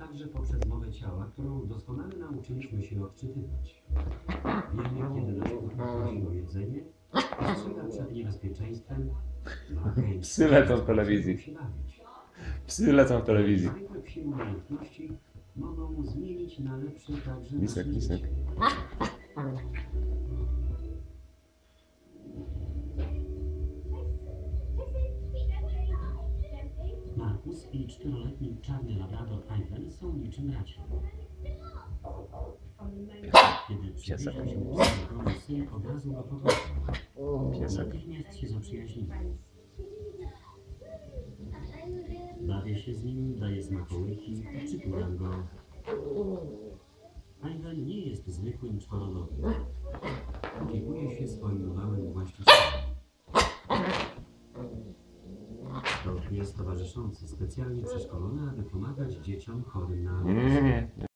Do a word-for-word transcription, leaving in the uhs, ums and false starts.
także poprzez mowę ciała, którą doskonale nauczyliśmy się odczytywać. Wiemy, kiedy nasz kot prosi o jedzenie, ostrzega przed niebezpieczeństwem, ma chęć Psy lecą w telewizji. się bawić. Psy lecą w telewizji. Zwykłe psie umiejętności mogą zmienić na lepsze także Lisek, nasze lisek. życie. Markus i czteroletni czarny labrador Ivan są niczym bracia. Kiedy przybliża się psa, syn od razu go pokocha. Piesek. Natychmiast się zaprzyjaźnili. Bawię się z nim, daję smakołyki, przytulam go. Ivan nie jest zwykłym czworonogiem. Opiekuje się swoim małym właścicielem. To pies towarzyszący, specjalnie przeszkolony, aby pomagać dzieciom chorym na Mm.